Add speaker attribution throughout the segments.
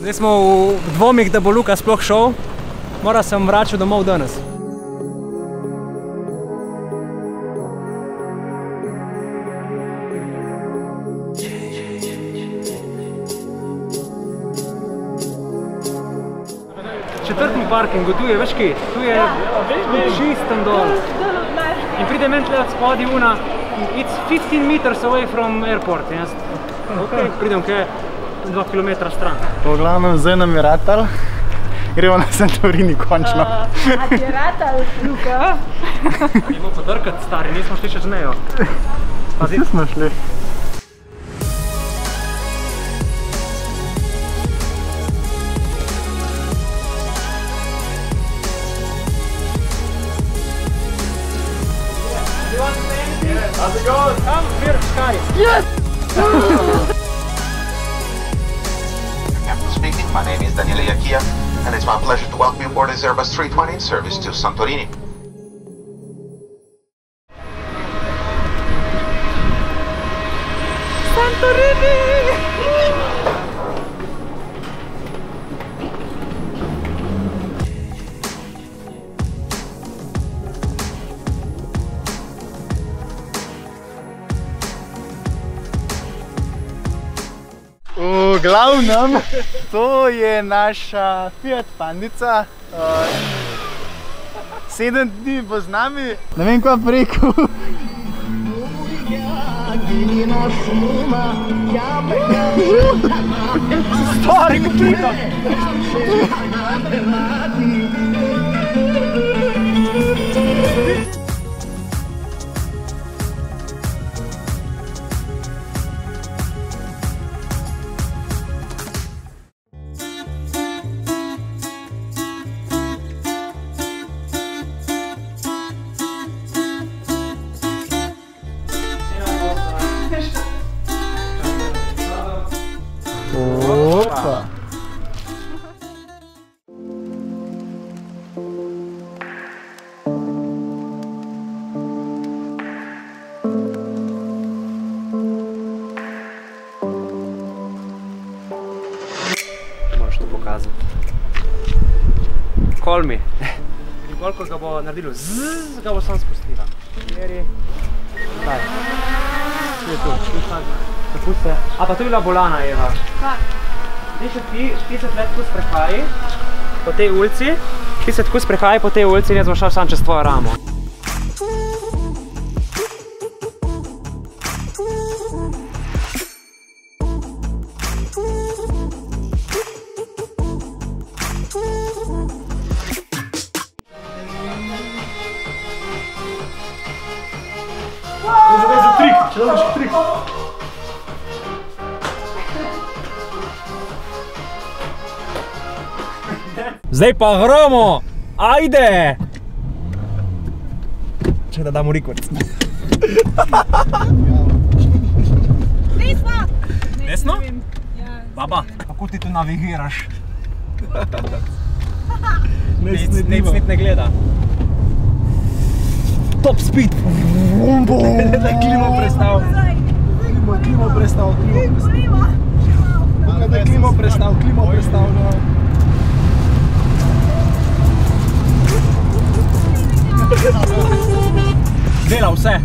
Speaker 1: Zdaj smo v dvomih, da bo Luka sploh šel. Mora sem vračal domov danes. Četrtni parking, tu je, veš kaj, tu je čistem dol. In pride men tle od spodi una, it's 15 meters away from airport. Ok, pridem kaj 2 kilometra stran.
Speaker 2: V glavnem, zdaj nam je ratal. Gremo na Santorini končno.
Speaker 3: A ti je ratal, Luka?
Speaker 1: Idemo podrkat, stari, nismo šli čez mejo.
Speaker 2: Zdaj smo šli.
Speaker 1: How's it going? Come, here, Sky.
Speaker 3: Yes!
Speaker 4: Captain speaking, my name is Daniele Iacchia, and it's my pleasure to welcome you aboard this Airbus 320 in service to Santorini.
Speaker 3: Santorini!
Speaker 2: V glavnem, to je naša Fiat Pandica. 7 dni bo z nami. Ne vem, kaj preko. Stari, ko preko. Opa!
Speaker 1: Moraš to pokazati. Call me. In koliko ga bo naredilo zzz, ga bo sam spustila. Jeri. Daj. Tu je tu. Tako se... A pa to je bila bolana, Eva.
Speaker 3: Kaj?
Speaker 1: Zdaj še ti se tle tako sprehaji po tej ulici. Ti se tako sprehaji po tej ulici in jaz bom šel sam čez tvojo ramo.
Speaker 2: Zdaj za trik, če dobiš trik.
Speaker 1: Zdaj pa gremo! Ajde! Čekaj, da damo rikvrc.
Speaker 3: Desno!
Speaker 1: Desno?
Speaker 3: Ja.
Speaker 1: Baba, kako ti tu navigiraš?
Speaker 2: Nic
Speaker 1: ne gleda. Top speed!
Speaker 2: Daj klimo prestav. Klimo prestav. Daj klimo prestav.
Speaker 1: Dela vse.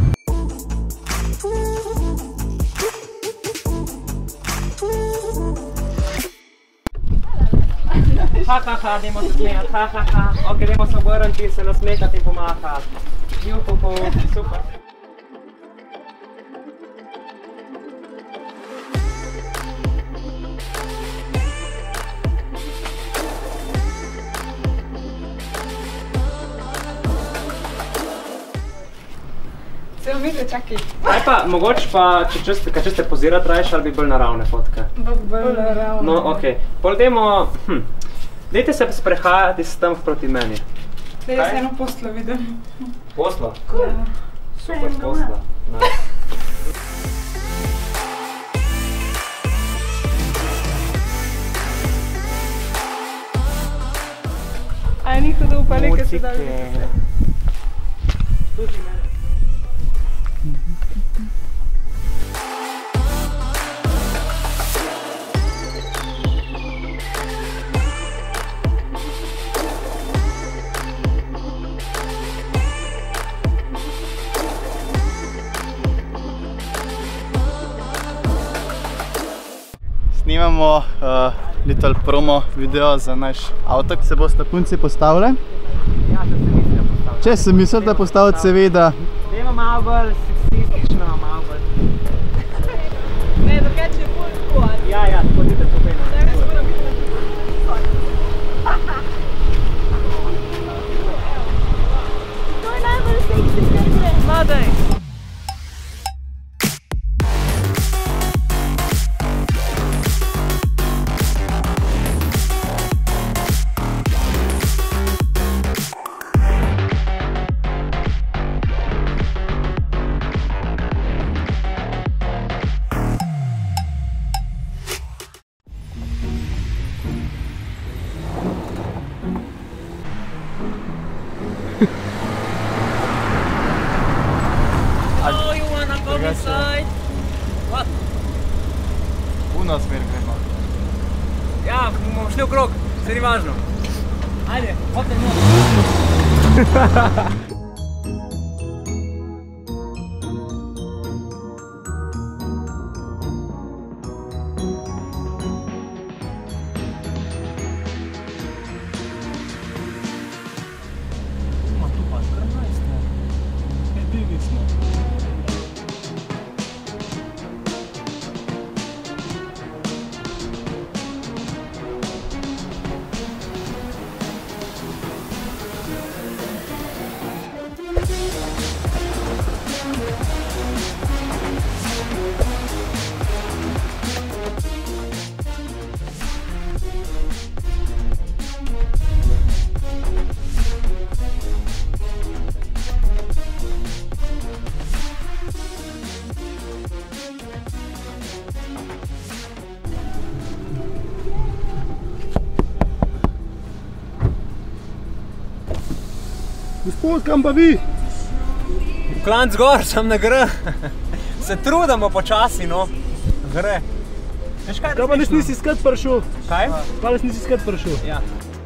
Speaker 1: Ha, dajmo se smejati, ha. Ok, dajmo se obrniti, se nasmehati in pomahati. Juhu, super.
Speaker 3: Celo misli, čakaj.
Speaker 1: Kaj pa, mogoče pa, če ste pozirati rajši, ali bi bolj naravne fotke?
Speaker 3: Bolj naravno.
Speaker 1: No, ok. Pol dajte se sprehajati s tem proti meni.
Speaker 3: Daj, jaz eno poslo vidim.
Speaker 1: Poslo?
Speaker 3: Ja.
Speaker 1: Super poslo.
Speaker 3: A ni hudo upali, ker se dali.
Speaker 1: Tudi mene.
Speaker 2: snemamo little promo video za naš avto. Se boste punci postavili?
Speaker 1: Ja, če se mislite postaviti.
Speaker 2: Če se mislite postaviti, seveda.
Speaker 1: Dajmo malo bolj seksistično, malo bolj.
Speaker 3: Ne, dokaj če je bolj tako.
Speaker 1: Ja, tako dite, to pejno.
Speaker 3: To je najbolj seksi, kar gre. Madej.
Speaker 1: Oh, you wanna go inside? What?
Speaker 2: Puno smer gremo.
Speaker 1: Ja, bomo šli okrog, se ni važno. Ajde, hodite noč.
Speaker 2: Gospod, kam pa vi?
Speaker 1: Klanc gor, sam ne gre. Se trudamo počasi, no. Gre. Veš kaj?
Speaker 5: Kaj pa nisi iskat prišel?
Speaker 1: Kaj?
Speaker 5: Kaj nisi iskat prišel?
Speaker 1: Ja.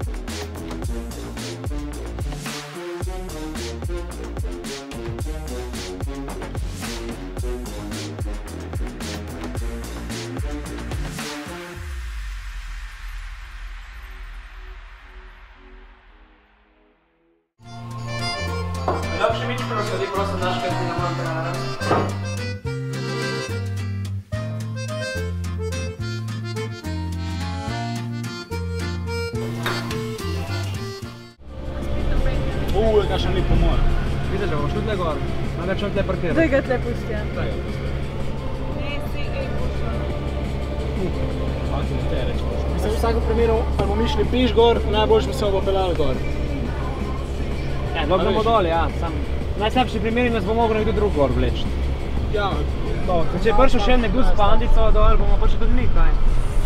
Speaker 1: Lahko še mičko razgledi, prosim, daš kaj ti na manj trenara.
Speaker 5: Kakšen lep pomor.
Speaker 1: Vidiš, da bomo šli tle gor. Največ on tle parkira.
Speaker 3: Zdaj ga tle pusti.
Speaker 1: Zdaj ga pusti.
Speaker 5: Mislim, v vsakem primeru, ali bomo išli peš gor, najboljš bi se bo pelali gor.
Speaker 1: Ja, dobro bomo dol, ja. Najslabši primer nas bo mogel nekdo drug gor vleči.
Speaker 5: Ja,
Speaker 1: Če je prišel še nekdo s pandico dol, bomo prišli tudi mi, kaj?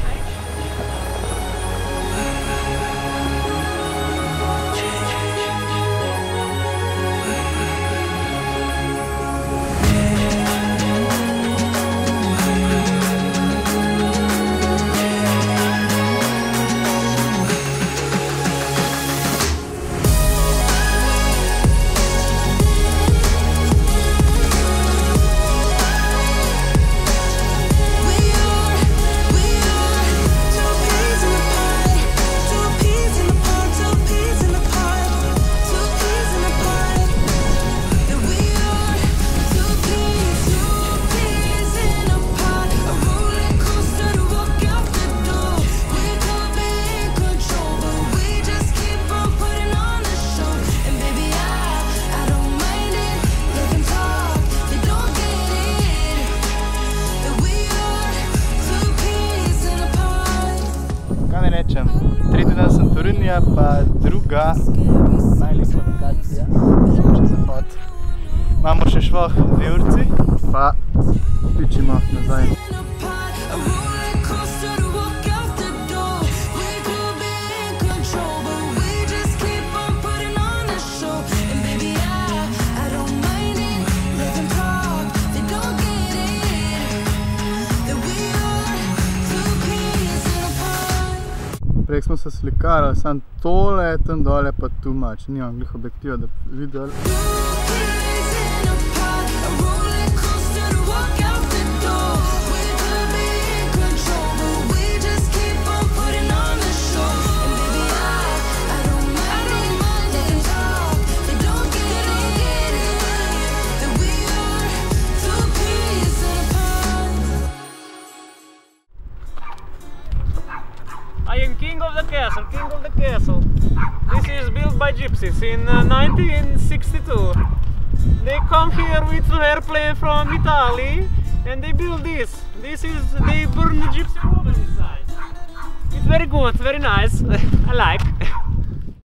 Speaker 2: Tretji dan Santorinija, pa druga najlepša lokacija čez zahod. Imamo še švoh 2 urci, pa pičimo nazaj. Prej smo se slikarali, samo tole, tam dole pa too much, nimam glih objektiva, da bi videli.
Speaker 1: the castle, king of the castle. This is built by gypsies in 1962. They come here with an airplane from Italy and they build this. They burn the gypsy woman inside. It's very good, very nice. I like.